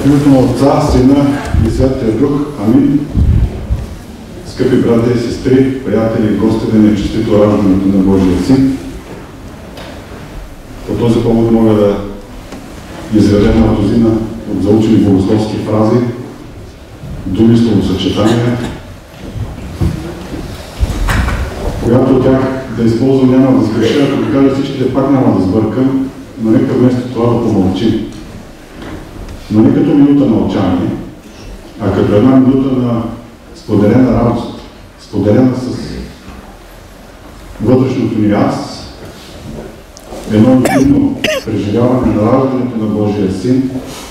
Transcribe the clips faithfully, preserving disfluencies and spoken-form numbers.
В името на Отца, Сина и Святия Дух. Амин. Скъпи брати и сестри, приятели и гости, да ни е честито раждането на Божия Син. По този повод мога да изредя една дозина от заучени богословски фрази, думи, словосъчетания, когато от тях да използвам няма да сгреша, ако ви кажа всичките, пак няма да сбъркам, но нека вместо това да помълчим. Но не като минута на мълчание, а като една минута на споделена радост, споделена с вътрешното ни аз, едно интимно преживяване на раждането на Божия Син.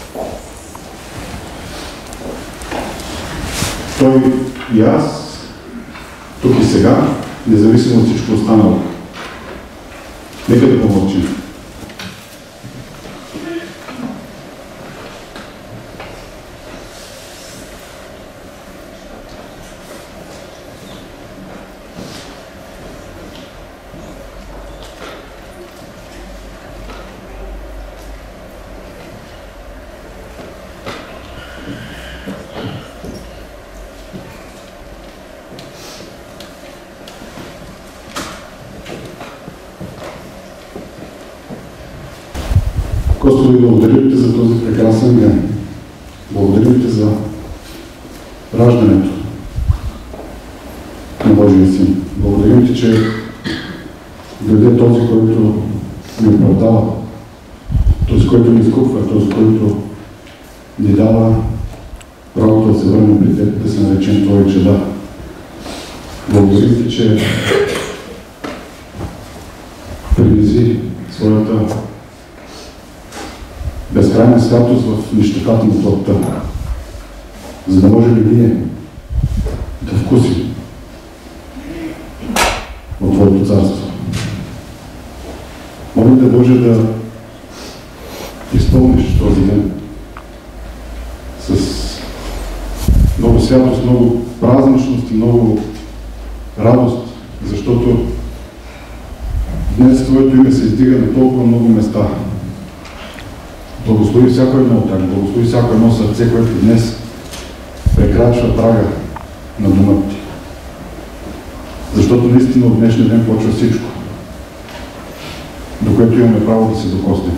Той и аз, тук и сега, независимо от всичко останало. Нека да помълчим. Господи, благодарим Ти за този прекрасен ден. Благодарим Ти за раждането на Божия Син. Благодарим Ти, че дойде този, който ни оправдава, този, който ни изкупва, този, който ни дава правото да се върнем при Теб, да се наречем Твои чеда. Благодарим Ти, че принизи своята безкрайна святост в нищотата на плътта, за да можем и ние да вкусим от Твоето царство. Молим Те, Боже, да изпълниш този ден с много святост, много празничност и много радост, защото днес Твоето име се издига на толкова много места. Благослови всяко едно от тях, благослови всяко едно сърце, което днес прекрачва прага на дома Ти. Защото наистина от днешния ден почва всичко, до което имаме право да се докоснем.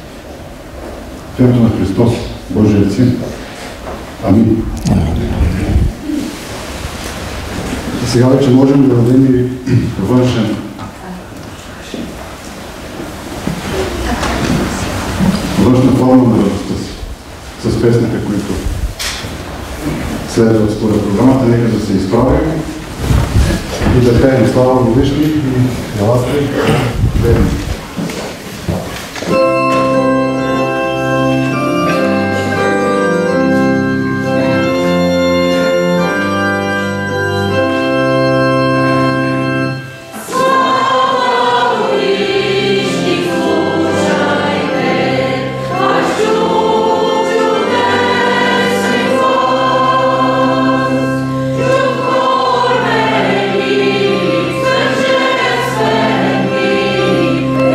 В името на Христос, Божият Син. Амин. И сега вече можем да дадем и външен външна форма на радостта си, с песните, които следват според програмата. Нека да се изправим и да пеем слава Божишни и елате и пеем. Thank you.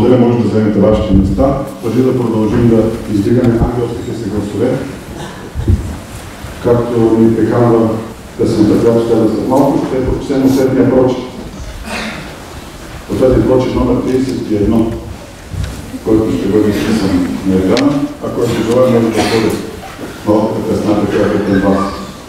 Благодаря, може да вземете вашите места. Преди да продължим да издигаме ангелските си гласове, както ни приканва песента, която ще да след малко, ще прочетем следния прочит. Последния прочит номер тридесет и едно, който ще бъде изписан на екрана, а който желая може да бъде малката песната, която е към вас.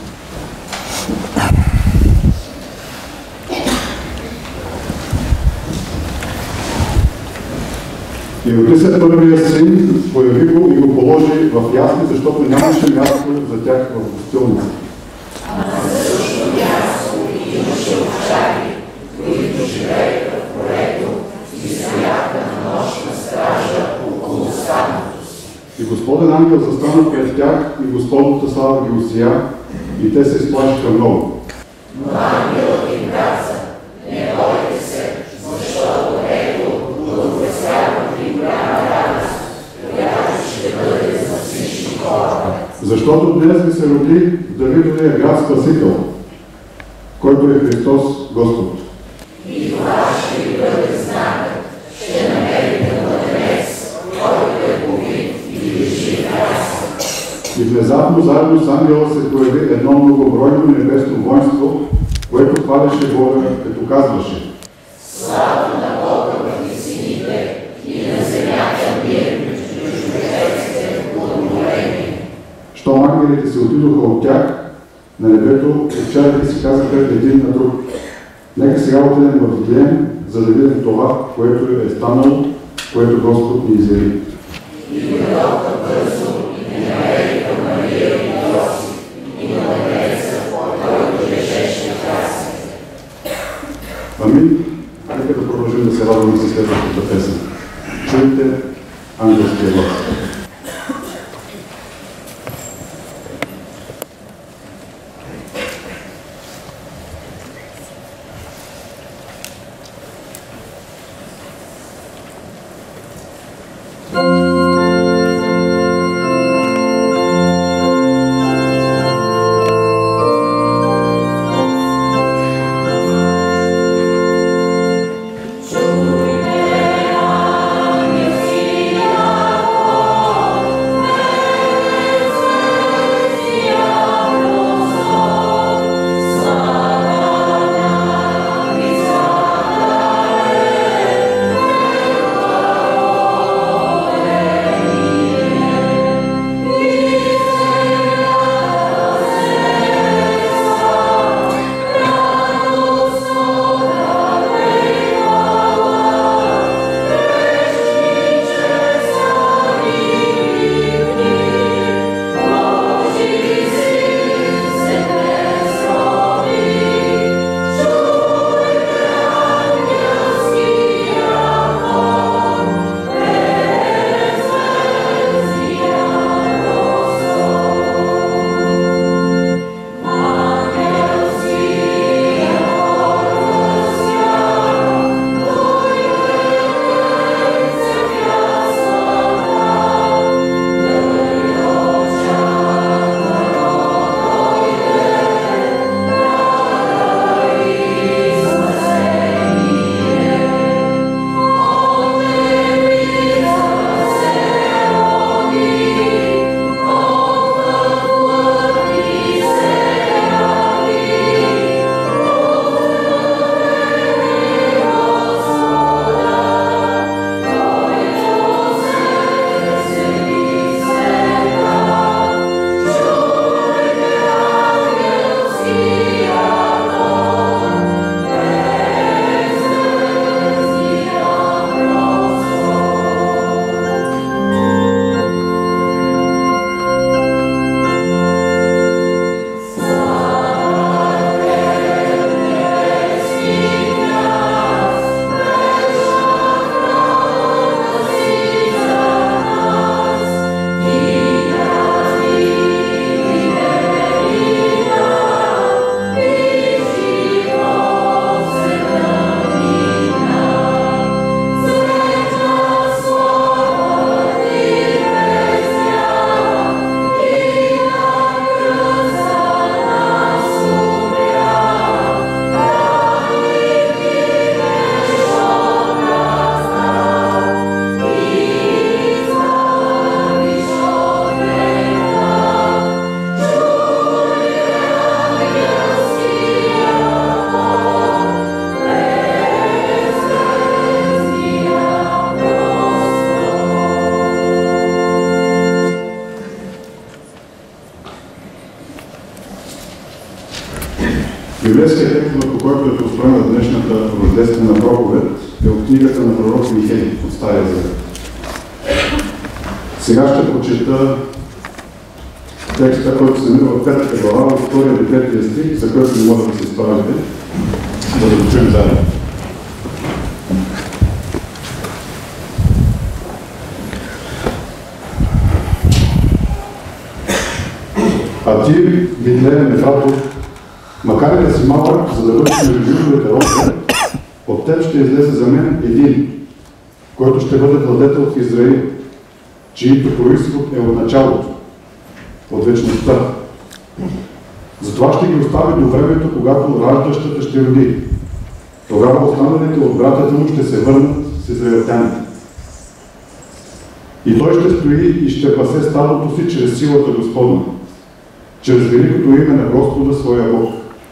И роди се първия син, появи го и го положи в ясли, защото нямаше място за тях в гостилница. А на същото място имаше овчари, които живееха в полето и стояха на нощна стража около стадото си. И Господен ангел застана пред тях и Господната слава ги осия, и те се изплашиха много. Но ангелът им каза: не бойте се, защото ето благовестявам ви голяма радост, която ще бъде за всички хора. Защото днес ви се роди в Давидовия град Спасител, който е Христос Господ. И това ще ви бъде знакът, ще намерите младенец, който е повит и лежи в ясли. И внезапно заедно с ангела се появи едно многобройно небесно воинство, което хваляше Бога, като казваше: слава на Бога в висините и на земята мир между човеците благоволение. Щом ангелите се отидоха от тях, на небето овчарите си казаха един на друг: нека сега отидем в Вифлеем, за да видим това, което е станало, което Господ ни изяви. И дойдоха бързо и не намериха Мария и Йосиф и младенеца, който лежеше в яслите. Амин. Нека да продължим да се радваме със следващата песен. Чуйте ангелския глас. Thank you. Библейският текст, по който е построена днешната рождествена проповед, е от книгата на пророк Михей от Стария Завет. Сега ще прочета текста, който се намира в петата глава, от втория до третия стих, за който не може да се справите, за да го чуем заедно. А ти, Витлеем Ефратов, макар и да си малък, за да бъдеш между южовете родове, от теб ще излезе за мен един, който ще бъде владетел в Израил, чието произход е от началото, от вечността. Затова ще ги остави до времето, когато раждащата ще роди. Тогава останалите от братята му ще се върнат с израелтяните. И той ще стои и ще пасе стадото си чрез силата Господна, чрез великото име на Господа своя Бог.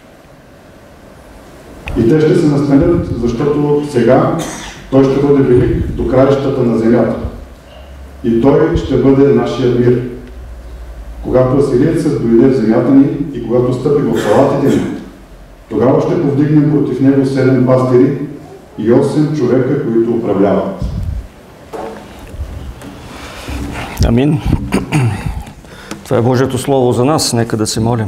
И те ще се насменят, защото сега той ще бъде велик до краищата на земята. И той ще бъде нашия мир. Когато асириецът дойде в земята ни и когато стъпи в палатите ни, тогава ще повдигнем против него седем пастири и осем човека, които управляват. Амин. Това е Божието Слово за нас. Нека да се молим.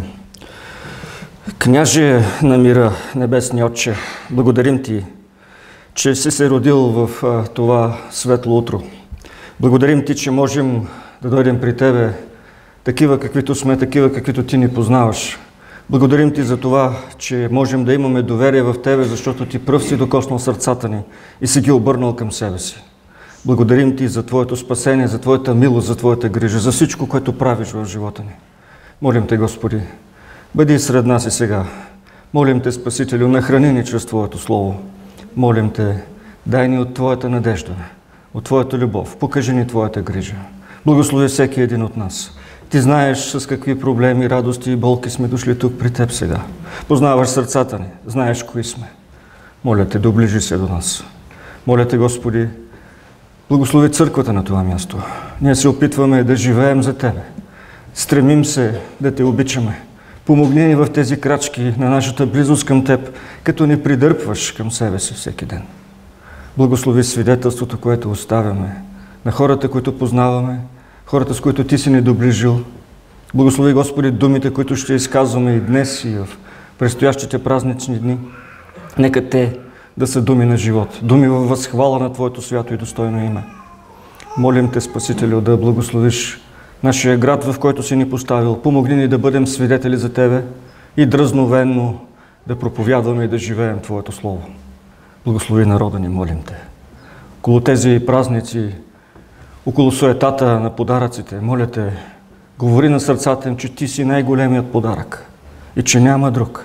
Княже на мира, Небесни Отче, благодарим Ти, че си се родил в а, това светло утро. Благодарим Ти, че можем да дойдем при Тебе такива каквито сме, такива каквито Ти ни познаваш. Благодарим Ти за това, че можем да имаме доверие в Тебе, защото Ти пръв си докоснал сърцата ни и си ги обърнал към себе си. Благодарим Ти за Твоето спасение, за Твоята милост, за Твоята грижа, за всичко, което правиш в живота ни. Молим Те, Господи, бъди сред нас и сега. Молим Те, Спасителю, нахрани ни чрез Твоето Слово. Молим Те, дай ни от Твоята надежда, от Твоята любов. Покажи ни Твоята грижа. Благослови всеки един от нас. Ти знаеш с какви проблеми, радости и болки сме дошли тук при Теб сега. Познаваш сърцата ни, знаеш кои сме. Моля Те, доближи се до нас. Моля Те, Господи, благослови църквата на това място. Ние се опитваме да живеем за Тебе. Стремим се да Те обичаме. Помогни ни в тези крачки на нашата близост към Теб, като ни придърпваш към себе си всеки ден. Благослови свидетелството, което оставяме на хората, които познаваме, хората, с които Ти си ни доближил. Благослови, Господи, думите, които ще изказваме и днес, и в предстоящите празнични дни. Нека те да са думи на живот, думи във възхвала на Твоето свято и достойно име. Молим Те, Спасителю, да благословиш нашия град, в който си ни поставил. Помогни ни да бъдем свидетели за Тебе и дразновенно да проповядваме и да живеем Твоето Слово. Благослови народа ни, молим Те. Около тези празници, около суетата на подаръците, моля Те, говори на сърцата им, че Ти си най-големият подарък и че няма друг.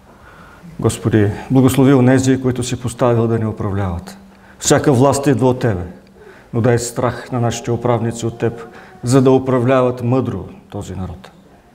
Господи, благослови онези, които си поставил да ни управляват. Всяка власт идва от Тебе, но дай страх на нашите управници от Теб, за да управляват мъдро този народ.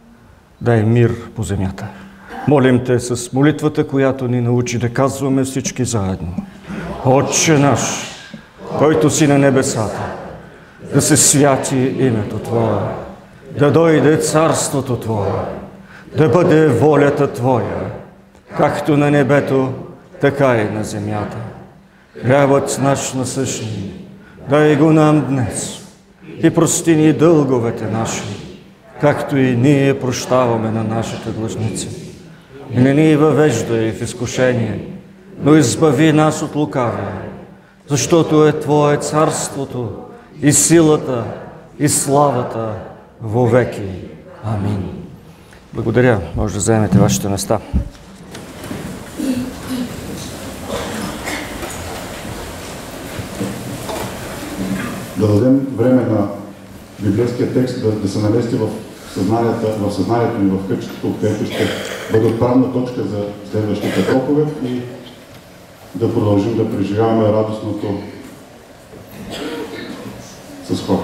Дай мир по земята. Молим Те с молитвата, която ни научи да казваме всички заедно. Отче наш, който си на небесата, да се святи името Твое, да дойде царството Твое, да бъде волята Твоя, както на небето, така и на земята. Хлябът наш насъщни, дай го нам днес и прости ни дълговете наши, както и ние прощаваме на нашите длъжници. И не ни въвеждай в изкушение, но избави нас от лукавия, защото е Твое царството и силата и славата вовеки. Амин. Благодаря. Може да заемете вашите места. Да дадем време на библейския текст да, да се намести в съзнанието, в съзнанието ни в къщата, откъдето ще бъде отправна точка за следващата проповед и да продължим да преживяваме радостното с хора.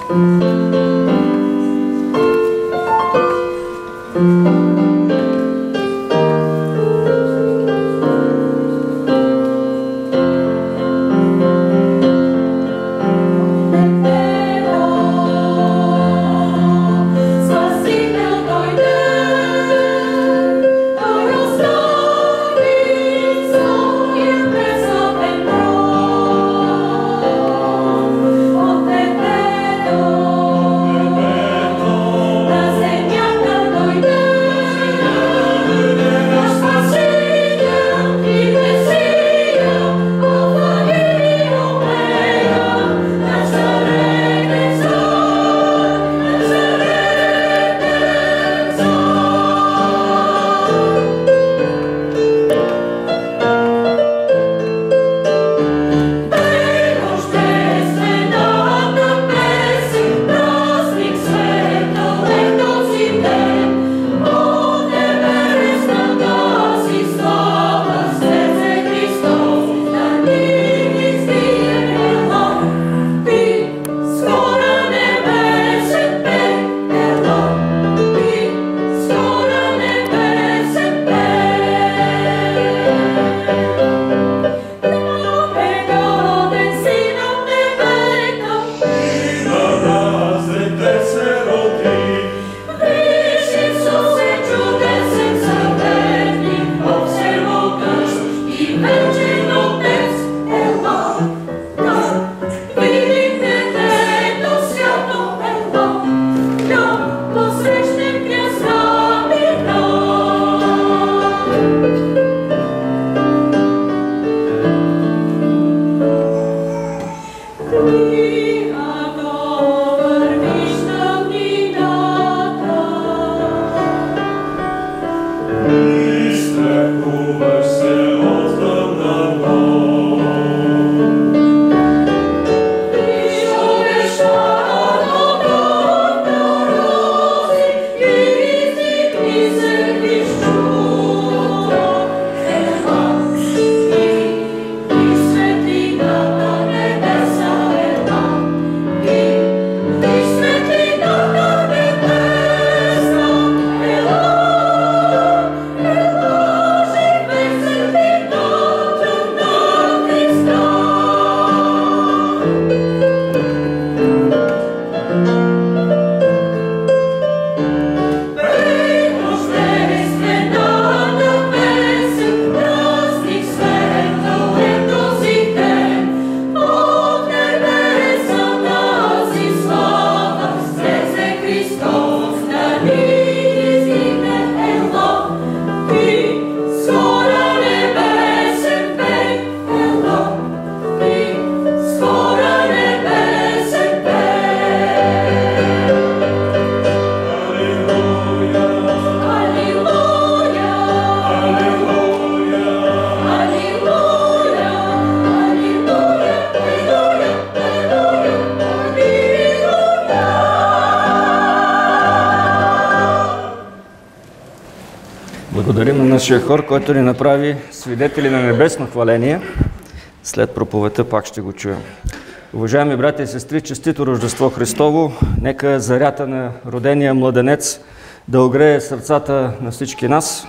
Благодарим на нашия хор, който ни направи свидетели на небесно хваление. След проповедта пак ще го чуем. Уважаеми брати и сестри, честито Рождество Христово! Нека зарята на родения младенец да огрее сърцата на всички нас.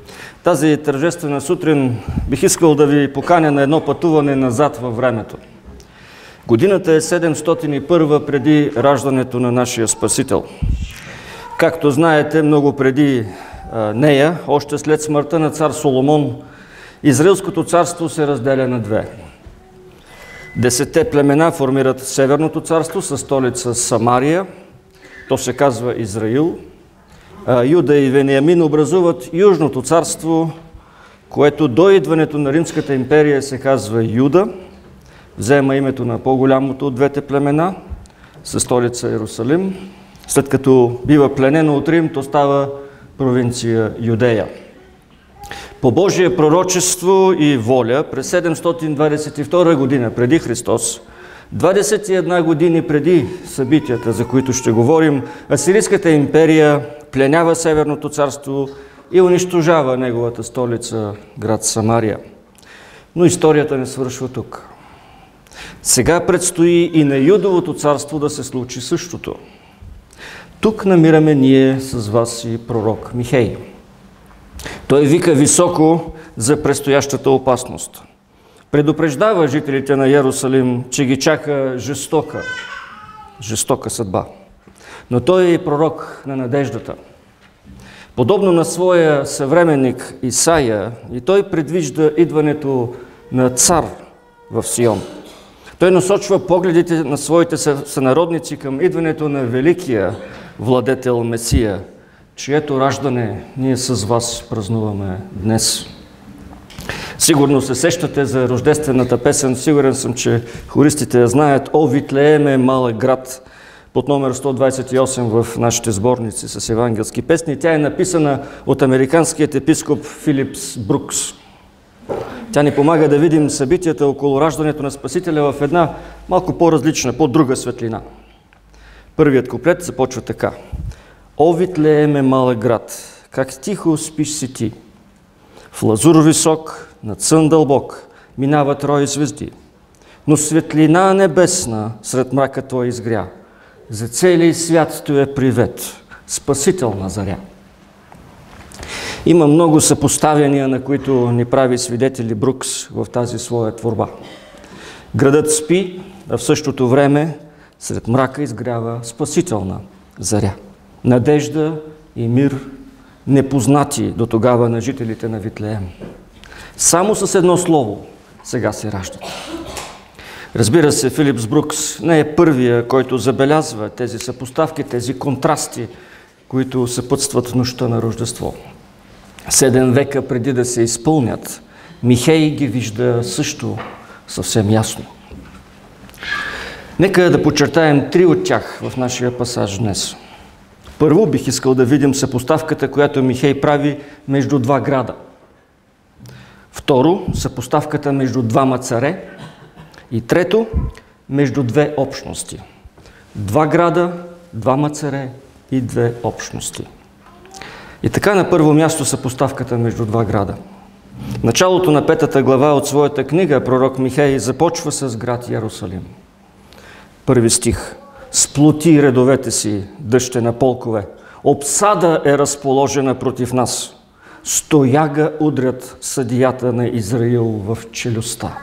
Тази тържествена сутрин бих искал да ви поканя на едно пътуване назад във времето. Годината е седемстотин и първа преди раждането на нашия Спасител. Както знаете, много преди а, нея, още след смъртта на цар Соломон, Израилското царство се разделя на две. Десетте племена формират Северното царство със столица Самария, то се казва Израил. А, Юда и Вениамин образуват Южното царство, което до идването на Римската империя се казва Юда, взема името на по-голямото от двете племена, със столица Иерусалим. След като бива пленено от Рим, то става провинция Юдея. По Божие пророчество и воля, през седемстотин двадесет и втора година преди Христос, двадесет и една години преди събитията, за които ще говорим, Асирийската империя пленява Северното царство и унищожава неговата столица, град Самария. Но историята не свършва тук. Сега предстои и на Юдовото царство да се случи същото. Тук намираме ние с вас и пророк Михей. Той вика високо за предстоящата опасност. Предупреждава жителите на Йерусалим, че ги чака жестока, жестока съдба. Но той е и пророк на надеждата. Подобно на своя съвременник Исаия, и той предвижда идването на цар в Сион. Той насочва погледите на своите сънародници към идването на великия владетел Месия, чието раждане ние с вас празнуваме днес. Сигурно се сещате за рождествената песен, сигурен съм, че хористите я знаят. О, Витлеем е малък град, под номер сто двадесет и осем в нашите сборници с евангелски песни. Тя е написана от американският епископ Филипс Брукс. Тя ни помага да видим събитията около раждането на Спасителя в една малко по-различна, по-друга светлина. Първият куплет започва така. О, Витлеем е малък град, как тихо спиш си ти. В лазур висок, над сън дълбок, минават рои звезди. Но светлина небесна сред мрака твой изгря. За целий свят той е привет, спасителна заря. Има много съпоставяния, на които ни прави свидетели Брукс в тази своя творба. Градът спи, а в същото време сред мрака изгрява спасителна заря. Надежда и мир, непознати до тогава на жителите на Витлеем. Само с едно слово сега се раждат. Разбира се, Филипс Брукс не е първия, който забелязва тези съпоставки, тези контрасти, които съпътстват нощта на Рождество. Седем века преди да се изпълнят, Михей ги вижда също съвсем ясно. Нека да подчертаем три от тях в нашия пасаж днес. Първо бих искал да видим съпоставката, която Михей прави между два града. Второ, съпоставката между двама царе. И трето, между две общности. Два града, двама царе и две общности. И така на първо място съпоставката между два града. Началото на петата глава от своята книга пророк Михей започва с град Йерусалим. Първи стих. Сплоти редовете си, дъще на полкове. Обсада е разположена против нас. Стояга удрят съдията на Израил в челюстта.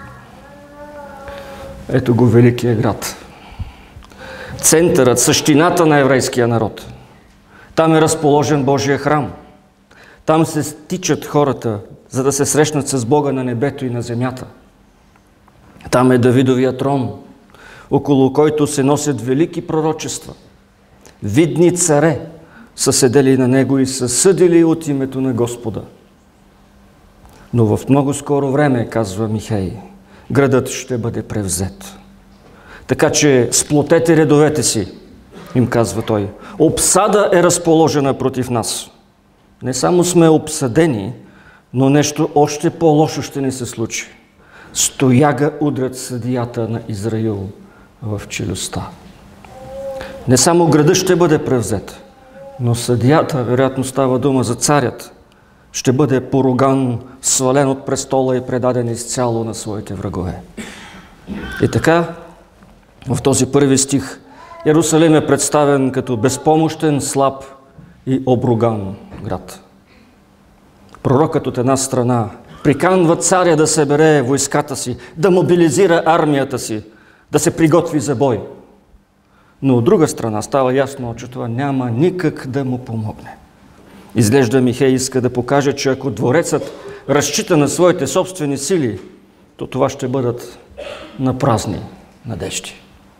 Ето го великия град. Центърът, същината на еврейския народ. Там е разположен Божия храм. Там се стичат хората, за да се срещнат с Бога на небето и на земята. Там е Давидовия трон, около който се носят велики пророчества. Видни царе са седели на него и са съдили от името на Господа. Но в много скоро време, казва Михей, градът ще бъде превзет. Така че сплотете редовете си, им казва той. Обсада е разположена против нас. Не само сме обсадени, но нещо още по-лошо ще ни се случи. Стояга удрят съдията на Израил в челюстта. Не само градът ще бъде превзет, но съдията, вероятно става дума за царят, ще бъде поруган, свален от престола и предаден изцяло на своите врагове. И така, в този първи стих, Йерусалим е представен като безпомощен, слаб и обруган град. Пророкът от една страна приканва царя да събере войската си, да мобилизира армията си, да се приготви за бой. Но от друга страна става ясно, че това няма никак да му помогне. Изглежда Михей иска да покаже, че ако дворецът разчита на своите собствени сили, то това ще бъдат напразни надежди.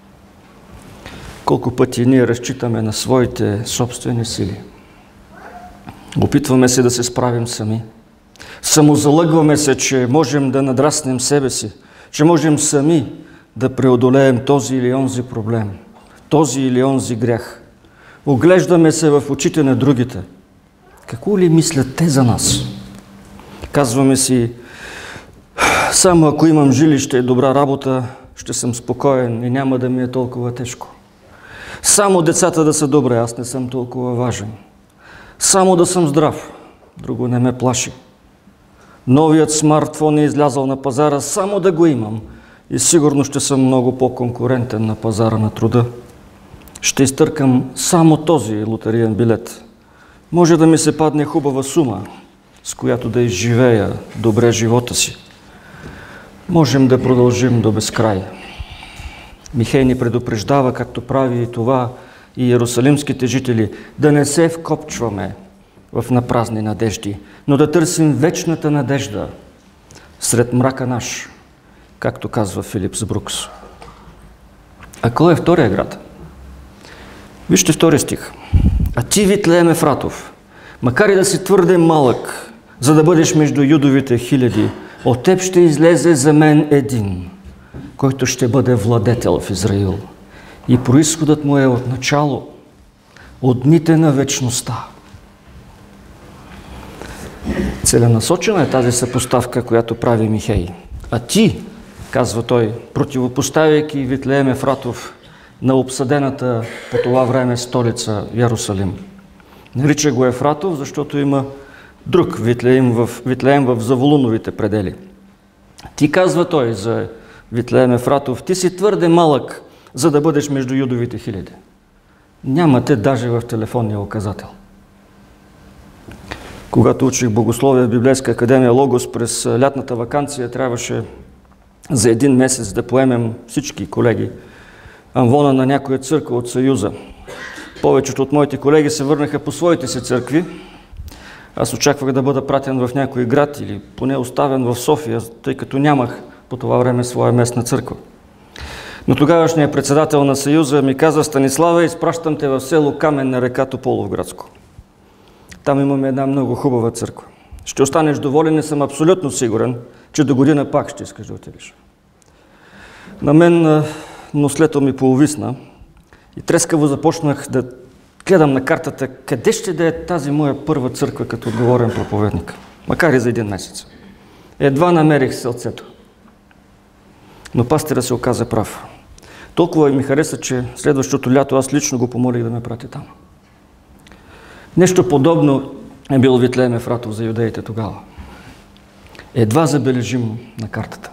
Колко пъти ние разчитаме на своите собствени сили. Опитваме се да се справим сами. Самозалъгваме се, че можем да надраснем себе си, че можем сами да преодолеем този или онзи проблем, този или онзи грях. Оглеждаме се в очите на другите. Какво ли мислят те за нас? Казваме си, само ако имам жилище и добра работа, ще съм спокоен и няма да ми е толкова тежко. Само децата да са добре, аз не съм толкова важен. Само да съм здрав, друго не ме плаши. Новият смартфон е излязъл на пазара, само да го имам и сигурно ще съм много по-конкурентен на пазара на труда. Ще изтъркам само този лотариен билет. Може да ми се падне хубава сума, с която да изживея добре живота си. Можем да продължим до безкрай. Михей ни предупреждава, както прави и това и иерусалимските жители, да не се вкопчваме в напразни надежди, но да търсим вечната надежда сред мрака наш, както казва Филипс Брукс. А кой е втория град? Вижте втория стих. А ти, Витлеем Ефратов, макар и да си твърде малък, за да бъдеш между юдовите хиляди, от теб ще излезе за мен един, който ще бъде владетел в Израил. И произходът му е от начало, от дните на вечността. Целенасочена е тази съпоставка, която прави Михей. А ти, казва той, противопоставяйки Витлеем Ефратов на обсъдената по това време столица Йерусалим. Нарича го Ефратов, защото има друг Витлеем в, Витлеем в Заволуновите предели. Ти, казва той за Витлеем Ефратов, ти си твърде малък, за да бъдеш между юдовите хиляди. Няма те даже в телефонния указател. Когато учих богословие в Библейска академия Логос през лятната ваканция, трябваше за един месец да поемем всички колеги амвона на някоя църква от Съюза. Повечето от моите колеги се върнаха по своите си църкви. Аз очаквах да бъда пратен в някой град или поне оставен в София, тъй като нямах по това време своя местна църква. Но тогавашният председател на Съюза ми каза: Станислава, изпращам те в село Камен на река Тополовградско. Там имаме една много хубава църква. Ще останеш доволен, не съм абсолютно сигурен, че до година пак ще искаш да отидеш. На мен нослето ми поувисна и трескаво започнах да гледам на картата къде ще да е тази моя първа църква като отговорен проповедник. Макар и за един месец. Едва намерих селцето. Но пастира се оказа прав. Толкова ми хареса, че следващото лято аз лично го помолих да ме прати там. Нещо подобно е бил Витлеем Ефратов за юдеите тогава. Едва забележим на картата.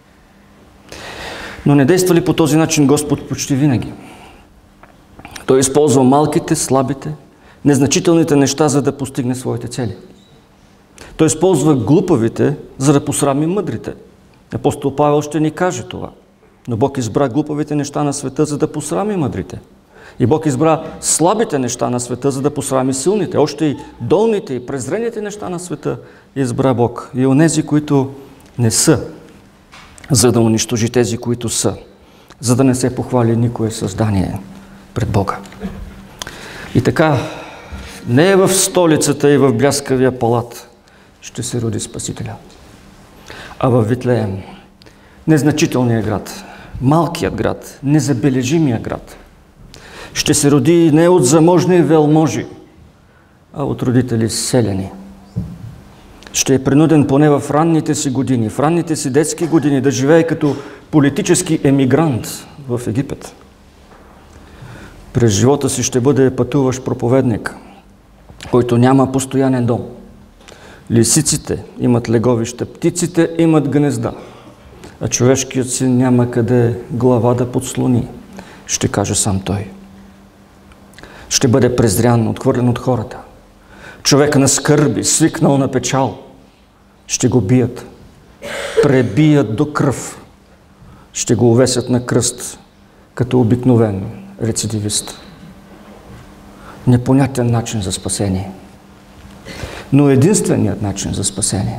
Но не действа ли по този начин Господ почти винаги? Той използва малките, слабите, незначителните неща, за да постигне своите цели. Той използва глупавите, за да посрами мъдрите. Апостол Павел ще ни каже това. Но Бог избра глупавите неща на света, за да посрами мъдрите. И Бог избра слабите неща на света, за да посрами силните. Още и долните и презрените неща на света избра Бог. И онези, които не са, за да унищожи тези, които са. За да не се похвали никое създание пред Бога. И така, не е в столицата и в бляскавия палат ще се роди Спасителя, а в Витлеем, незначителният град, малкият град, незабележимият град, ще се роди не от заможни велможи, а от родители селяни. Ще е принуден поне в ранните си години, в ранните си детски години да живее като политически емигрант в Египет. През живота си ще бъде пътуващ проповедник, който няма постоянен дом. Лисиците имат леговища, птиците имат гнезда, а човешкият син няма къде глава да подслони, ще каже сам той. Ще бъде презрян, отхвърлен от хората. Човек на скърби, свикнал на печал. Ще го бият, пребият до кръв. Ще го увесят на кръст, като обикновен рецидивист. Непонятен начин за спасение. Но единственият начин за спасение.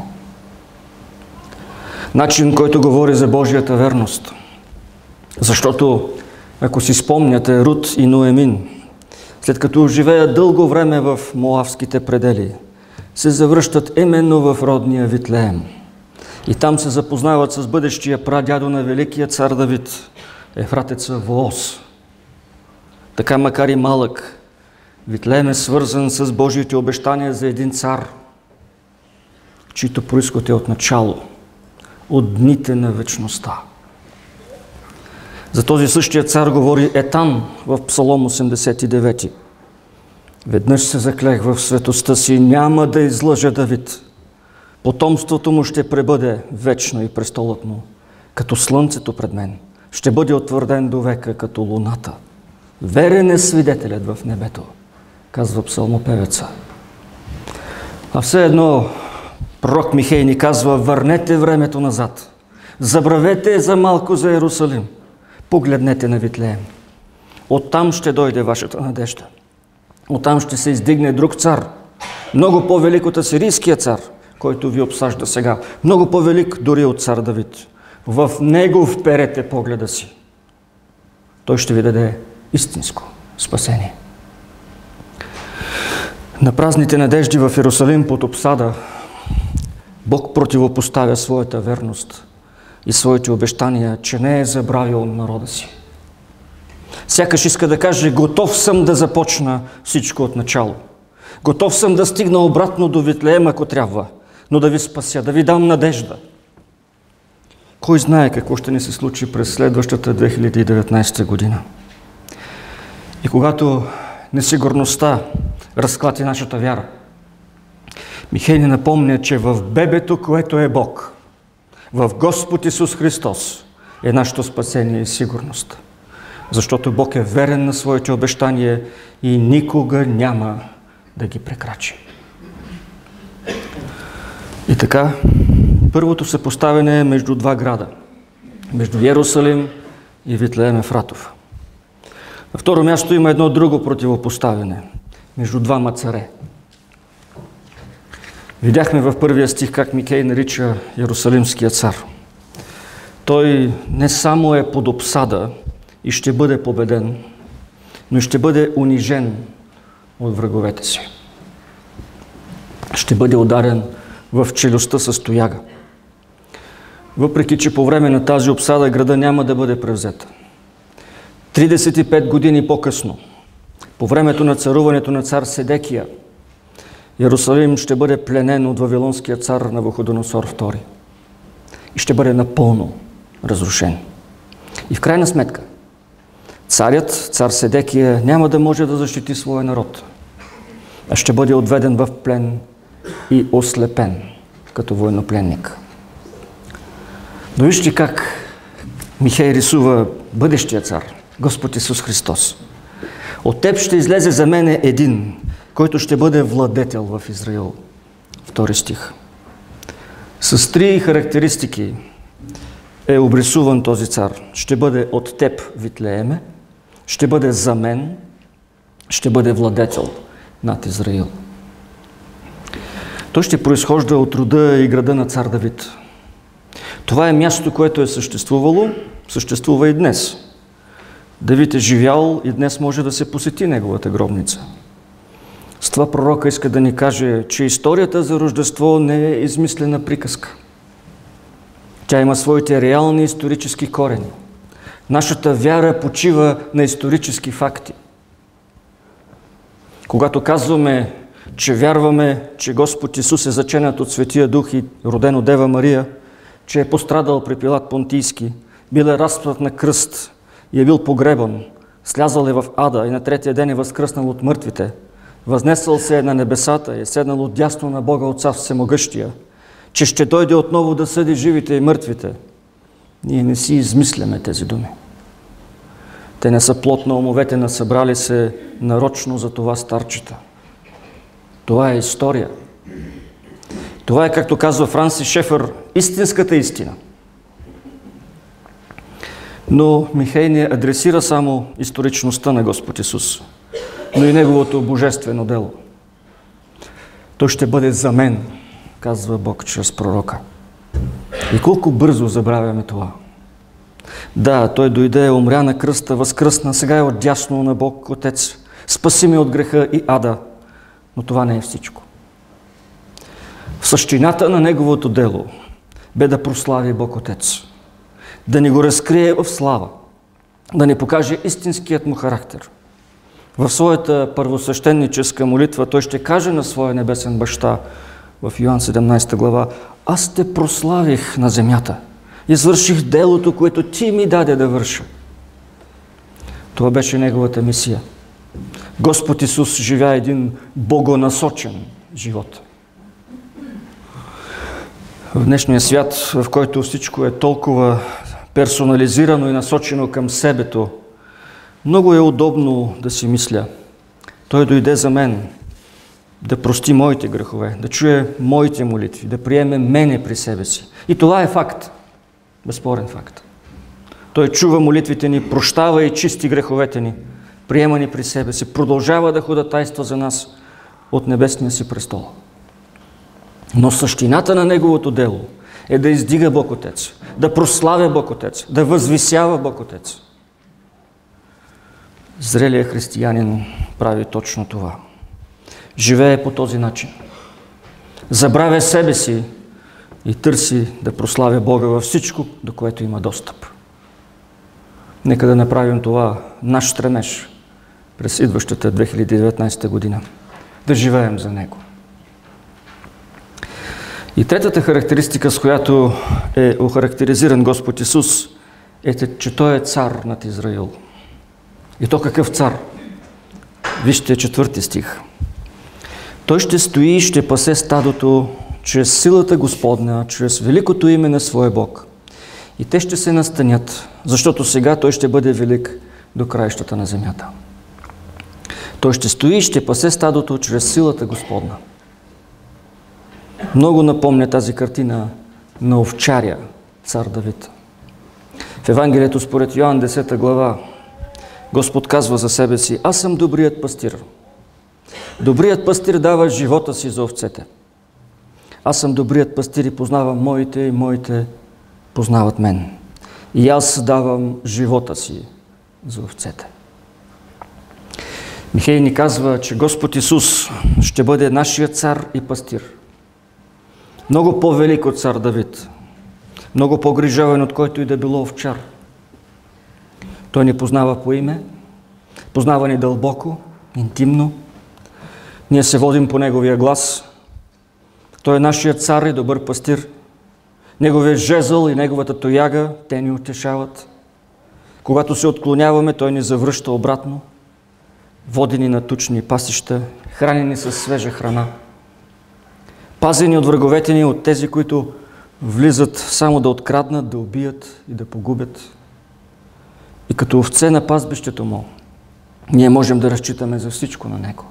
Начин, който говори за Божията верност. Защото, ако си спомняте, Рут и Ноемин, след като живеят дълго време в Моавските предели, се завръщат именно в родния Витлеем. И там се запознават с бъдещия прадядо на великия цар Давид, ефратеца Воос. Така, макар и малък, Витлеем е свързан с Божиите обещания за един цар, чийто произход е от начало, от дните на вечността. За този същия цар говори Етан в Псалом осемдесет и девети. Веднъж се заклех в светостта си, няма да излъжа Давид. Потомството му ще пребъде вечно и престолът му като слънцето пред мен. Ще бъде утвърден до века като луната. Верен е свидетелят в небето, казва псалмопевеца. А все едно пророк Михей ни казва: върнете времето назад. Забравете за малко за Иерусалим. Погледнете на Витлеем. Оттам ще дойде вашата надежда. Оттам ще се издигне друг цар, много по-велик от асирийския цар, който ви обсажда сега. Много по-велик дори от цар Давид. В него вперете погледа си. Той ще ви даде истинско спасение. На празните надежди в Иерусалим под обсада Бог противопоставя своята верност и своите обещания, че не е забравил народа си. Сякаш иска да каже: готов съм да започна всичко от начало. Готов съм да стигна обратно до Витлеем, ако трябва, но да ви спася, да ви дам надежда. Кой знае какво ще ни се случи през следващата две хиляди и деветнадесета година. И когато несигурността разклати нашата вяра, Михей ни напомня, че в бебето, което е Бог, в Господ Исус Христос, е нашето спасение и сигурност. Защото Бог е верен на своите обещания и никога няма да ги прекрачи. И така, първото съпоставяне е между два града. Между Иерусалим и Витлеем Ефратов. На второ място има едно друго противопоставяне. Между двама царе. Видяхме в първия стих как Михей нарича Иерусалимския цар. Той не само е под обсада и ще бъде победен, но ще бъде унижен от враговете си. Ще бъде ударен в челюстта с тояга. Въпреки че по време на тази обсада града няма да бъде превзет. тридесет и пет години по-късно, по времето на царуването на цар Седекия, Иерусалим ще бъде пленен от вавилонския цар Навуходоносор втори и ще бъде напълно разрушен. И в крайна сметка, царят, цар Седекия, няма да може да защити своя народ, а ще бъде отведен в плен и ослепен като военнопленник. Но вижте как Михей рисува бъдещия цар, Господ Исус Христос. От теб ще излезе за мене един, който ще бъде владетел в Израил. Втори стих. С три характеристики е обрисуван този цар. Ще бъде от теб, Витлееме, ще бъде за мен, ще бъде владетел над Израил. Той ще произхожда от рода и града на цар Давид. Това е място, което е съществувало, съществува и днес. Давид е живял и днес може да се посети неговата гробница. С това пророка иска да ни каже, че историята за Рождество не е измислена приказка. Тя има своите реални исторически корени. Нашата вяра почива на исторически факти. Когато казваме, че вярваме, че Господ Исус е заченат от Светия Дух и роден от Дева Мария, че е пострадал при Пилат Понтийски, бил е разпнат на кръст и е бил погребан, слязал е в ада и на третия ден е възкръснал от мъртвите, възнесъл се е на небесата и е седнал отдясно на Бога Отца Всемогъщия, че ще дойде отново да съди живите и мъртвите. Ние не си измисляме тези думи. Те не са плод на умовете на събрали се нарочно за това старчета. Това е история. Това е, както казва Франсис Шефър, истинската истина. Но Михей не адресира само историчността на Господ Исус, но и Неговото божествено дело. Той ще бъде за мен, казва Бог чрез пророка. И колко бързо забравяме това. Да, Той дойде, умря на кръста, възкръсна, сега е отдясно на Бог Отец. Спаси ме от греха и ада, но това не е всичко. В същината на Неговото дело бе да прослави Бог Отец, да ни го разкрие в слава, да ни покаже истинският му характер. В своята първосвещеническа молитва Той ще каже на своя небесен баща в Йоан седемнадесета глава: аз те прославих на земята, извърших делото, което ти ми даде да върша. Това беше Неговата мисия. Господ Исус живя един богонасочен живот. В днешния свят, в който всичко е толкова персонализирано и насочено към себето, много е удобно да си мисля: Той дойде за мен, да прости моите грехове, да чуе моите молитви, да приеме мене при себе си. И това е факт, безспорен факт. Той чува молитвите ни, прощава и чисти греховете ни, приема ни при себе си, продължава да ходатайства за нас от небесния си престол. Но същината на Неговото дело е да издига Бог Отец, да прославя Бог Отец, да възвисява Бог Отец. Зрелият християнин прави точно това. Живее по този начин. Забравя себе си и търси да прославя Бога във всичко, до което има достъп. Нека да направим това наш стремеж през идващата две хиляди и деветнадесета година. Да живеем за Него. И третата характеристика, с която е охарактеризиран Господ Исус, е, че Той е цар над Израил. И то какъв цар? Вижте четвърти стих. Той ще стои и ще пасе стадото чрез силата Господня, чрез великото име на своя Бог. И те ще се настанят, защото сега Той ще бъде велик до краищата на земята. Той ще стои и ще пасе стадото чрез силата Господна. Много напомня тази картина на овчаря, цар Давид. В Евангелието според Йоан десета глава Господ казва за себе си: Аз съм добрият пастир. Добрият пастир дава живота си за овцете. Аз съм добрият пастир и познавам моите, и моите познават мен. И аз давам живота си за овцете. Михей ни казва, че Господ Исус ще бъде нашия цар и пастир. Много по-велик от цар Давид. Много по-грижовен, от който и да било овчар. Той ни познава по име, познава ни дълбоко, интимно. Ние се водим по Неговия глас. Той е нашия цар и добър пастир. Неговият жезъл и Неговата тояга, те ни утешават. Когато се отклоняваме, Той ни завръща обратно. Води ни на тучни пасища, храни ни със свежа храна. Пази ни от враговете ни, от тези, които влизат само да откраднат, да убият и да погубят. И като овце на пазбището Му, ние можем да разчитаме за всичко на Него.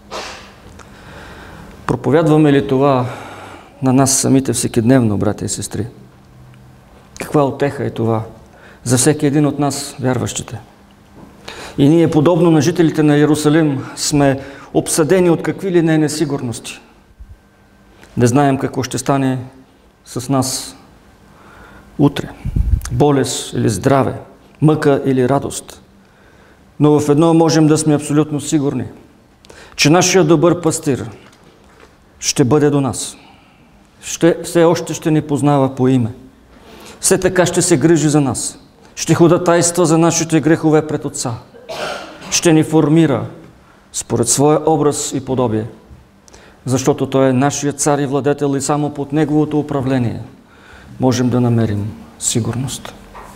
Проповядваме ли това на нас самите всекидневно, братя и сестри? Каква утеха е това за всеки един от нас, вярващите? И ние, подобно на жителите на Иерусалим, сме обсъдени от какви ли не несигурности. Не знаем какво ще стане с нас утре. Болест или здраве, мъка или радост. Но в едно можем да сме абсолютно сигурни, че нашия добър пастир ще бъде до нас. Ще, все още ще ни познава по име. Все така ще се грижи за нас. Ще ходатайства за нашите грехове пред Отца. Ще ни формира според своя образ и подобие. Защото Той е нашия цар и владетел и само под Неговото управление можем да намерим сигурност.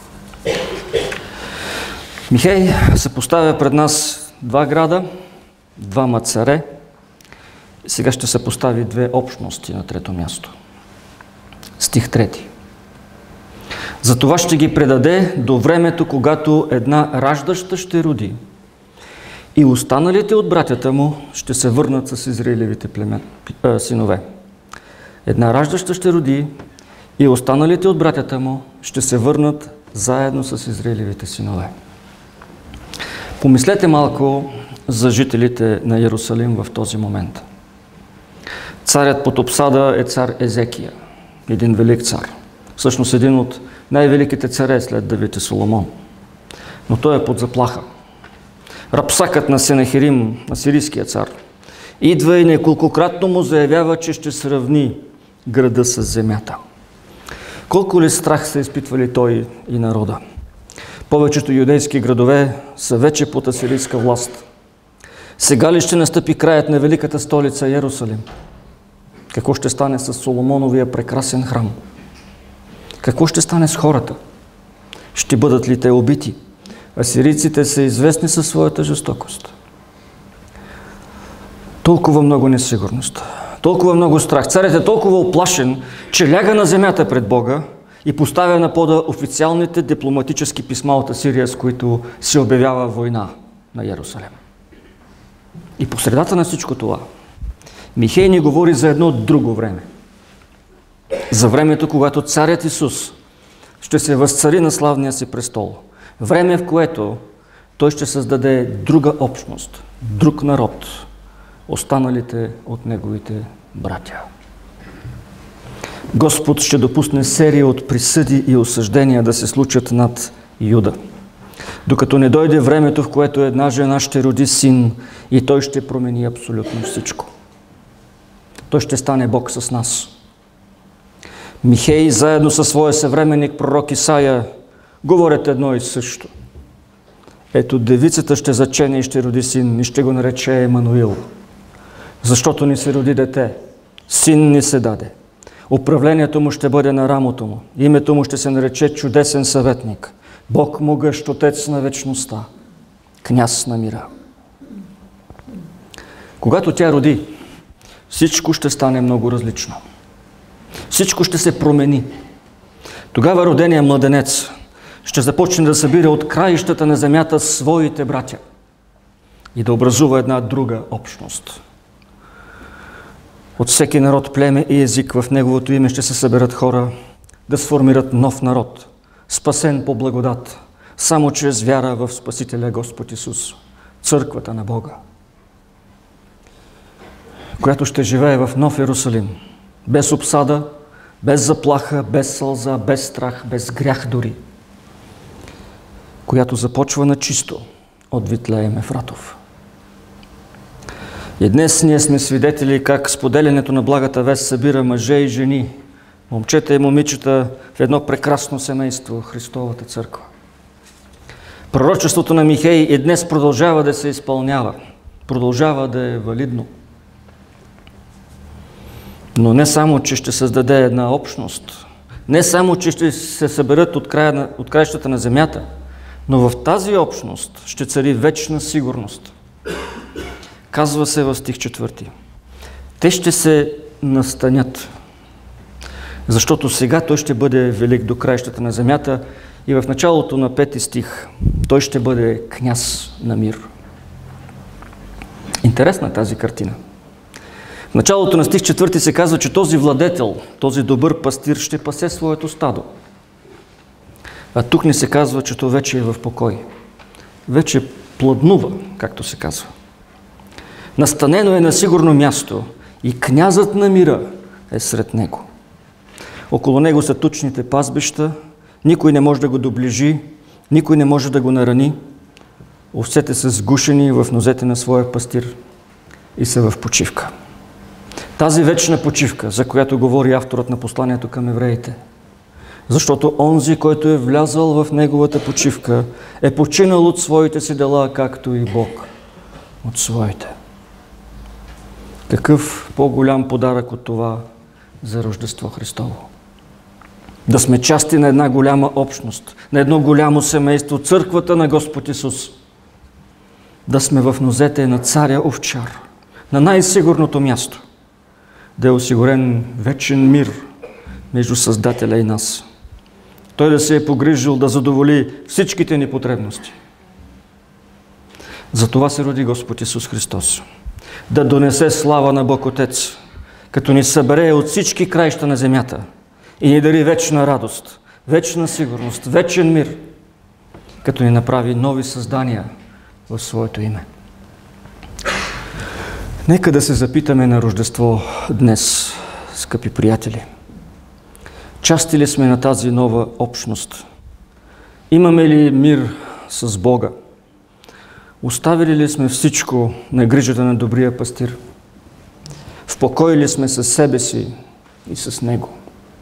Михей се поставя пред нас два града, двама царе. Сега ще се постави две общности на трето място. Стих трети. Затова ще ги предаде до времето, когато една раждаща ще роди и останалите от братята му ще се върнат с Израилевите племен, э, синове. Една раждаща ще роди и останалите от братята му ще се върнат заедно с Израилевите синове. Помислете малко за жителите на Иерусалим в този момент. Царят под обсада е цар Езекия, един велик цар. Всъщност един от най-великите царе след Давид и Соломон. Но той е под заплаха. Рапсакът на Сенахерим, асирийския цар, идва и неколкократно му заявява, че ще сравни града с земята. Колко ли страх са изпитвали той и народа? Повечето юдейски градове са вече под асирийска власт. Сега ли ще настъпи краят на великата столица Иерусалим? Какво ще стане с Соломоновия прекрасен храм? Какво ще стане с хората? Ще бъдат ли те убити? Асирийците са известни със своята жестокост. Толкова много несигурност, толкова много страх. Царят е толкова оплашен, че ляга на земята пред Бога и поставя на пода официалните дипломатически писма от Асирия, с които се обявява война на Йерусалим. И по средата на всичко това Михей ни говори за едно друго време. За времето, когато царят Исус ще се възцари на славния си престол. Време, в което той ще създаде друга общност, друг народ, останалите от неговите братя. Господ ще допусне серия от присъди и осъждения да се случат над Юда, докато не дойде времето, в което една жена ще роди син и той ще промени абсолютно всичко. Той ще стане Бог с нас. Михей заедно със своя съвременник пророк Исаия говорят едно и също. Ето, девицата ще зачене и ще роди син и ще го нарече Емануил, защото ни се роди дете, син ни се даде. Управлението му ще бъде на рамото му, името му ще се нарече Чудесен съветник, Бог могъщ, Отец на вечността, Княз на мира. Когато тя роди, всичко ще стане много различно. Всичко ще се промени. Тогава роденият младенец ще започне да събира от краищата на земята своите братя и да образува една друга общност. От всеки народ, племе и език в неговото име ще се съберат хора да сформират нов народ, спасен по благодат, само чрез вяра в Спасителя Господ Исус, църквата на Бога, която ще живее в нов Йерусалим, без обсада, без заплаха, без сълза, без страх, без грях дори, която започва на чисто от Витлеем Ефратов. И днес ние сме свидетели как споделянето на благата вест събира мъже и жени, момчета и момичета в едно прекрасно семейство, Христовата църква. Пророчеството на Михей и днес продължава да се изпълнява, продължава да е валидно. Но не само, че ще създаде една общност, не само, че ще се съберат от, края на, от краищата на земята, но в тази общност ще цари вечна сигурност. Казва се в стих четвърти. Те ще се настанят, защото сега той ще бъде велик до краищата на земята и в началото на пети стих той ще бъде княз на мир. Интересна тази картина. В началото на стих четвърти се казва, че този владетел, този добър пастир ще пасе своето стадо. А тук ни се казва, че то вече е в покой. Вече плъднува, както се казва. Настанено е на сигурно място и князът на мира е сред него. Около него са тучните пазбища, никой не може да го доближи, никой не може да го нарани. Овцете са сгушени в нозете на своя пастир и са в почивка. Тази вечна почивка, за която говори авторът на посланието към евреите, защото онзи, който е влязъл в неговата почивка, е починал от своите си дела, както и Бог от своите. Какъв по-голям подарък от това за Рождество Христово? Да сме части на една голяма общност, на едно голямо семейство, църквата на Господ Исус. Да сме в нозете на царя овчар, на най-сигурното място. Да е осигурен вечен мир между Създателя и нас. Той да се е погрижил да задоволи всичките ни потребности. За това се роди Господ Исус Христос. Да донесе слава на Бог Отец, като ни събере от всички краища на земята и ни дари вечна радост, вечна сигурност, вечен мир, като ни направи нови създания в своето име. Нека да се запитаме на Рождество днес, скъпи приятели. Части ли сме на тази нова общност? Имаме ли мир с Бога? Оставили ли сме всичко на грижата на добрия пастир? В покой ли сме със себе си и с Него?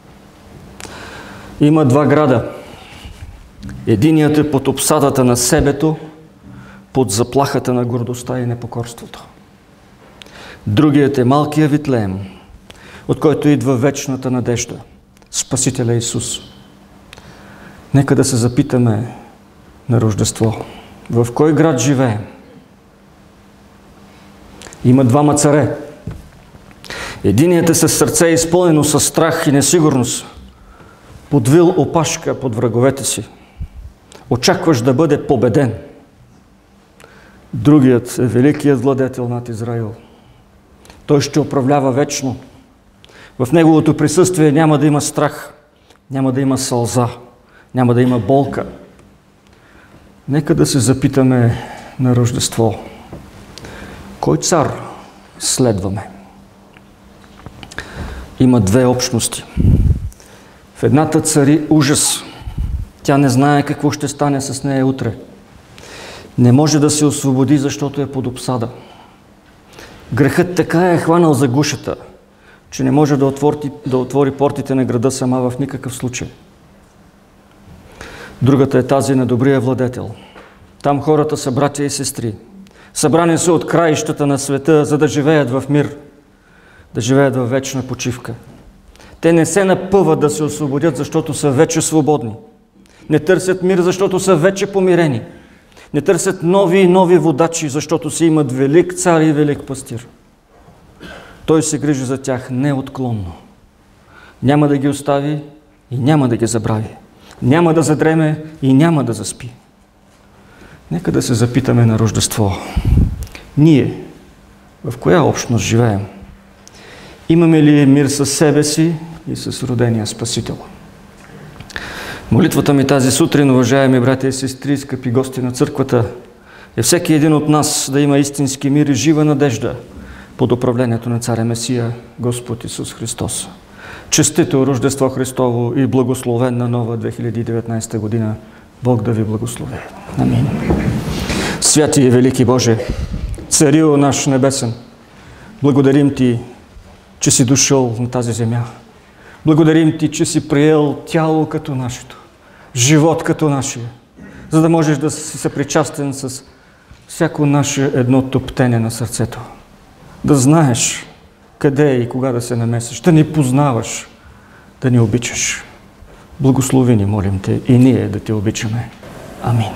Има два града. Единият е под обсадата на себето, под заплахата на гордостта и непокорството. Другият е малкия Витлеем, от който идва вечната надежда, Спасителя Исус. Нека да се запитаме на Рождество. В кой град живеем? Има двама царе. Единият е със сърце изпълнено със страх и несигурност, подвил опашка под враговете си. Очакваш да бъде победен. Другият е великият владетел над Израил. Той ще управлява вечно. В неговото присъствие няма да има страх, няма да има сълза, няма да има болка. Нека да се запитаме на Рождество. Кой цар следваме? Има две общности. В едната цари ужас. Тя не знае какво ще стане с нея утре. Не може да се освободи, защото е под обсада. Грехът така е хванал за гушата, че не може да отвори, да отвори портите на града сама в никакъв случай. Другата е тази на добрия владетел. Там хората са братя и сестри. Събрани са от краищата на света, за да живеят в мир, да живеят във вечна почивка. Те не се напъват да се освободят, защото са вече свободни. Не търсят мир, защото са вече помирени. Не търсят нови и нови водачи, защото си имат велик цар и велик пастир. Той се грижи за тях неотклонно. Няма да ги остави и няма да ги забрави. Няма да задреме и няма да заспи. Нека да се запитаме на Рождество. Ние в коя общност живеем? Имаме ли мир със себе си и с родения Спасител? Молитвата ми тази сутрин, уважаеми братя и сестри, скъпи гости на църквата, е всеки един от нас да има истински мир и жива надежда под управлението на Царя Месия, Господ Исус Христос. Честито Рождество Христово и благословена нова две хиляди и деветнадесета година. Бог да ви благослови. Амин. Святи и велики Боже, Царю наш небесен, благодарим Ти, че си дошъл на тази земя. Благодарим Ти, че си приел тяло като нашето, живот като нашия, за да можеш да си съпричастен с всяко наше едно топтене на сърцето. Да знаеш къде и кога да се намесиш, да ни познаваш, да ни обичаш. Благослови ни, молим Те, и ние да Те обичаме. Амин.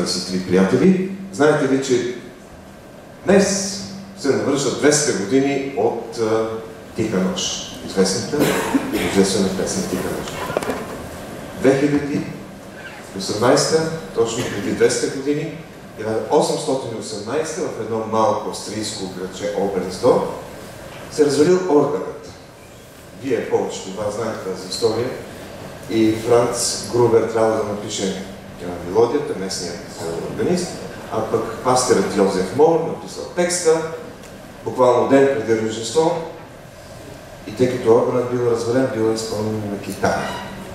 двадесет и три приятели. Знаете ли, че днес се навършват двеста години от uh, Тиха нощ. Известната рождествена песен Тиха нощ. две хиляди и осемнадесета, точно преди двеста години, хиляда осемстотин и осемнадесета, в едно малко австрийско градче Оберсдорф, се развалил органът. Вие повечето от вас знаете тази история. И Франц Грубер трябва да напише мелодията, местният органист, а пък пастирът Йозеф Мор написал текста, буквално ден преди Рождество, и тъй като органът бил развален, бил изпълнен на китара.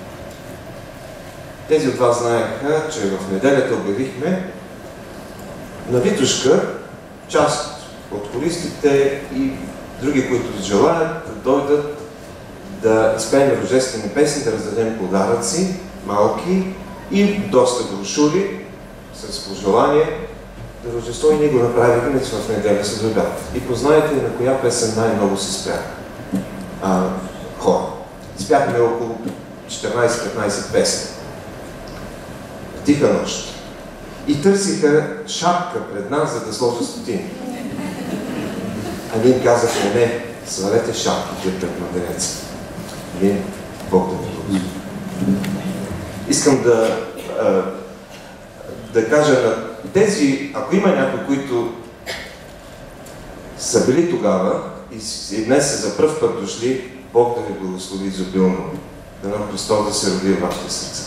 Тези от вас знаеха, че в неделята обявихме на Витошка част от хористите и други, които желаят да дойдат да изпеем рождествени песни, да раздадем подаръци, малки и доста брошури с пожелание да Рождество, и ние го направихме в неделя след обяд. И познайте на коя песен най-много се спяха а, хора. Спяхме около четиринадесет-петнадесет песни. Тиха нощ. И търсиха шапка пред нас, за да сложат стотини. А ние казахме: не, свалете шапките пред младенеца. Ние, Бог да ви благослови. Искам да, а, да кажа на тези, ако има някои, които са били тогава и, и днес са за пръв път дошли, Бог да ви благослови изобилно. Дано Христос да се роди в вашите сърца.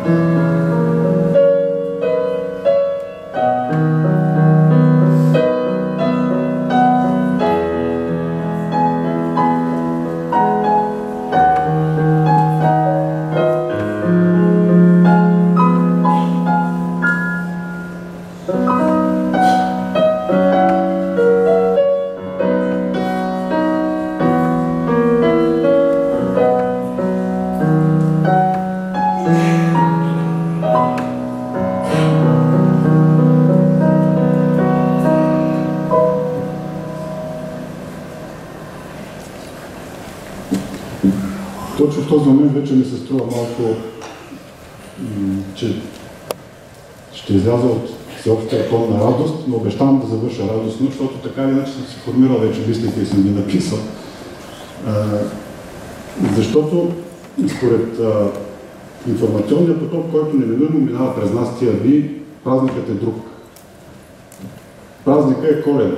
Точно в този момент вече ми се струва малко, че ще изляза от всеобщия тон на радост, но обещавам да завърша радостно, защото така или иначе съм си формирал вече мислите и съм ги написал. Защото според информационния поток, който неминуемо минава през нас тия дни, празникът е друг. Празникът е Коледа.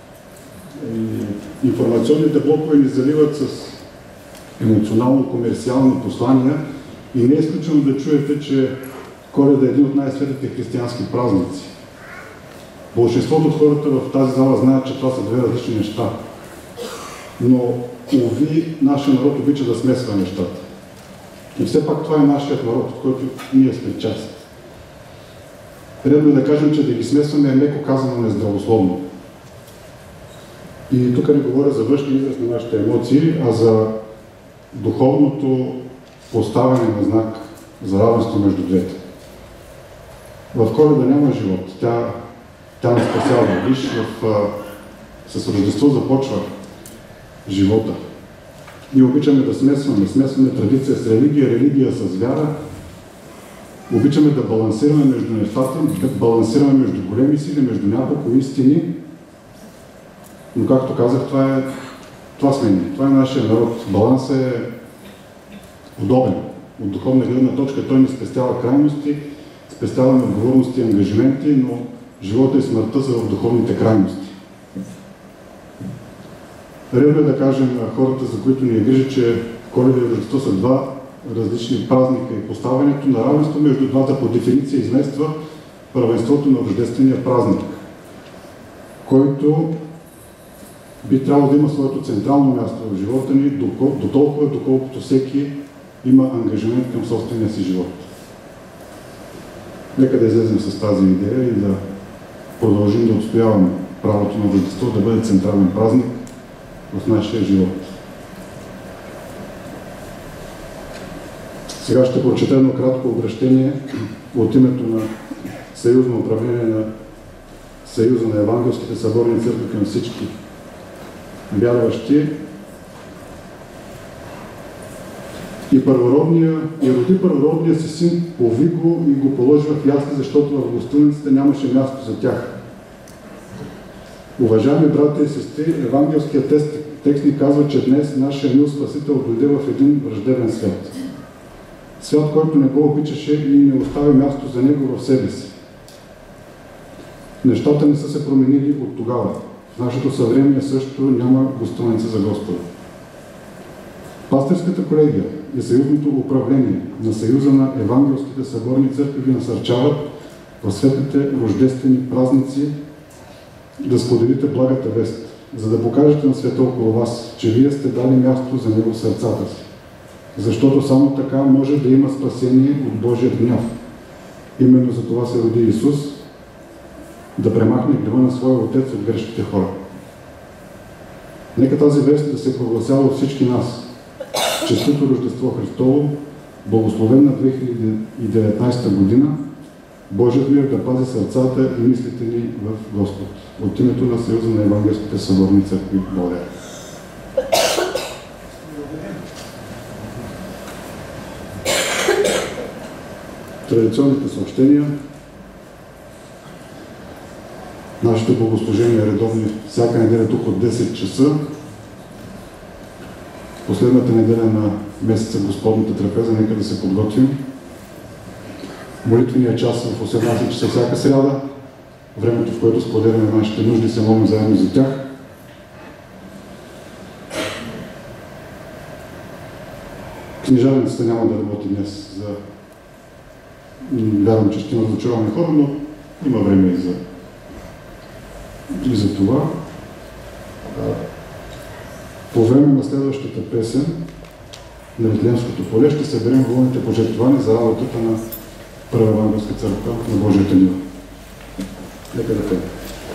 И информационните блокове ни заливат с емоционално-комерциални послания и не е изключено да чуете, че Коледа е един от най-светлите християнски празници. Большинството от хората в тази зала знаят, че това са две различни неща. Но, уви, нашия народ обича да смесва нещата. И все пак това е нашият народ, от който ние сме част. Редно е да кажем, че да ги смесваме е меко казано нездравословно. И тук не говоря за външния израз на нашите емоции, а за духовното поставяне на знак за равенство между двете. В Коледа няма живот. Тя, тя не спасява. Виж, в, а, с Рождество започва живота. Ние обичаме да смесваме. Смесваме традиция с религия, религия с вяра. Обичаме да балансираме между нещата, да балансираме между големи сили, между няколко истини. Но както казах, това е това сме ние. Това е нашия народ. Балансът е удобен. От духовна гледна точка той ни спестява крайности, спестяваме отговорности и ангажименти, но живота и смъртта са в духовните крайности. Редно е да кажем на хората, за които ни е грижа, че Коледа и Рождество са два различни празника и поставянето на равенство между двата по дефиниция измества първенството на рождествения празник, който би трябвало да има своето централно място в живота ни, до толкова, доколкото всеки има ангажимент към собствения си живот. Нека да излезем с тази идея и да продължим да отстояваме правото на Рождество да бъде централен празник в нашия живот. Сега ще прочета едно кратко обращение от името на Съюзно управление на Съюза на евангелските съборни църкви към всички вярващи. И първородния, и роди първородния си син, пови го и го положи в ясли, защото в гостилниците нямаше място за тях. Уважаеми брати и сестри, евангелският текст, текст ни казва, че днес нашия мил Спасител дойде в един враждебен свят. Свят, който не го обичаше и не остави място за него в себе си. Нещата не са се променили от тогава. В нашето съвремие също няма гостилница за Господа. Пастирската колегия и съюзното управление на Съюза на евангелските съборни църкви ви насърчават в светлите рождествени празници да споделите благата вест, за да покажете на света около вас, че вие сте дали място за него в сърцата си. Защото само така може да има спасение от Божия гняв. Именно за това се роди Исус, да премахне гнева на своя Отец от грешните хора. Нека тази вест да се прогласява от всички нас. Честито Рождество Христово, благословена две хиляди и деветнадесета година, Божият мир да пази сърцата и мислите ни в Господ. От името на Съюза на евангелските съборни църкви в България. Традиционните съобщения. Нашето богослужение е редовно всяка неделя тук от десет часа. Последната неделя на месеца Господната трапеза, нека да се подготвим. Молитвеният час в осемнадесет часа всяка сряда, времето, в което споделяме нашите нужди, се молим заедно за тях. Книжарницата няма да работи днес за Вярвам, че ще има разочаровани хора, но има време и за, и за това. По време на следващата песен на Витлеемското поле ще съберем волните пожертвования за работата на Първа евангелска църква на Божията нива. Нека да пеем.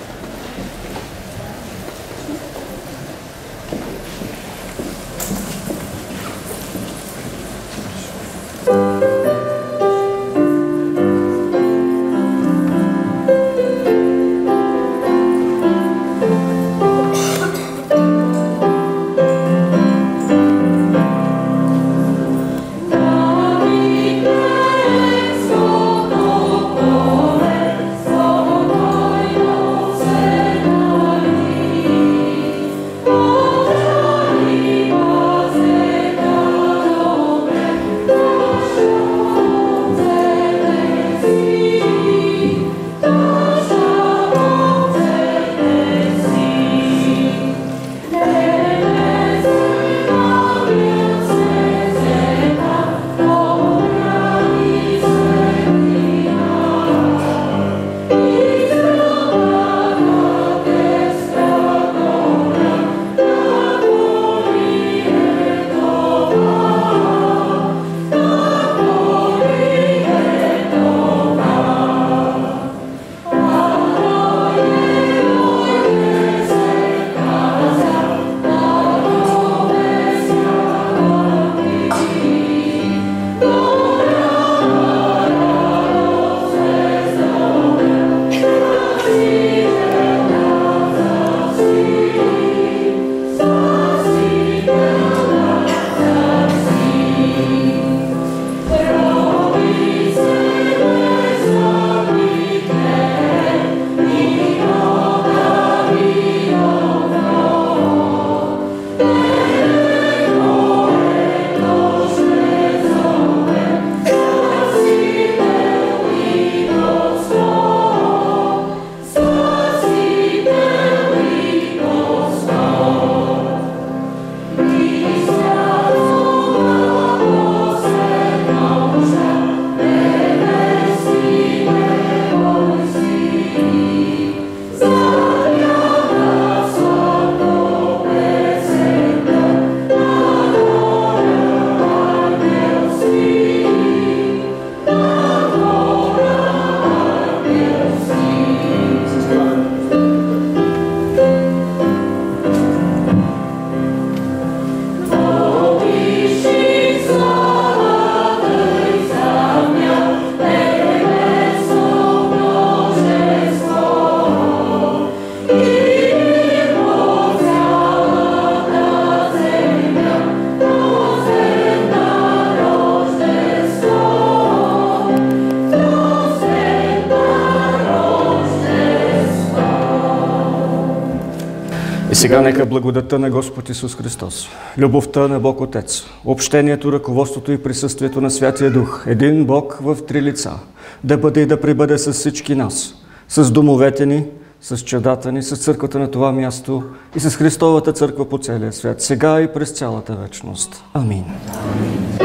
И сега нека благодата на Господ Исус Христос, любовта на Бог Отец, общението, ръководството и присъствието на Святия Дух, един Бог в три лица, да бъде и да пребъде с всички нас, с домовете ни, с чадата ни, с църквата на това място и с Христовата църква по целия свят, сега и през цялата вечност. Амин. Амин.